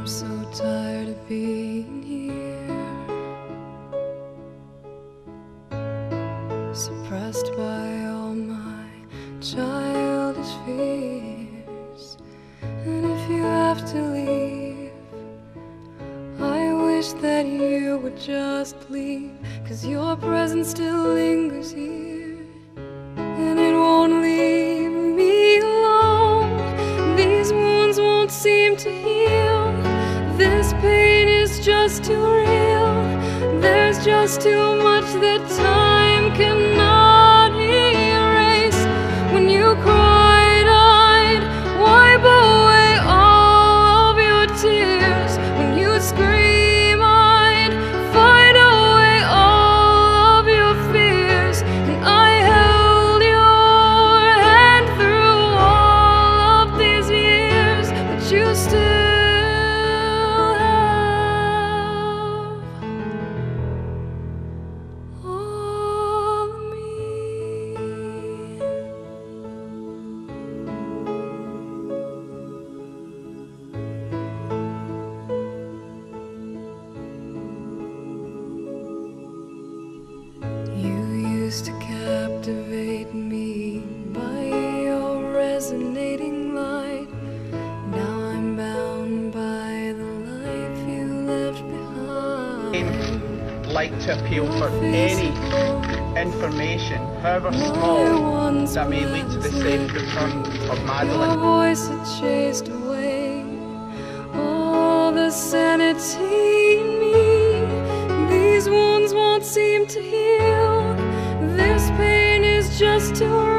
I'm so tired of being here, suppressed by all my childish fears. And if you have to leave, I wish that you would just leave, 'cause your presence still lingers here, and it won't leave me alone. These wounds won't seem to heal. This pain is just too real. There's just too much that time cannot erase. When you cried, I'd wipe away all of your tears. When you scream, I'd fight away all of your fears. And I held your hand through all of these years, but you still to captivate me by your resonating light. Now I'm bound by the life you left behind. I'd like to appeal for any information, however small, that may lead to the safe return of Madeleine. Your voice had chased away all the sanity in me. These wounds won't seem to heal. This pain is just too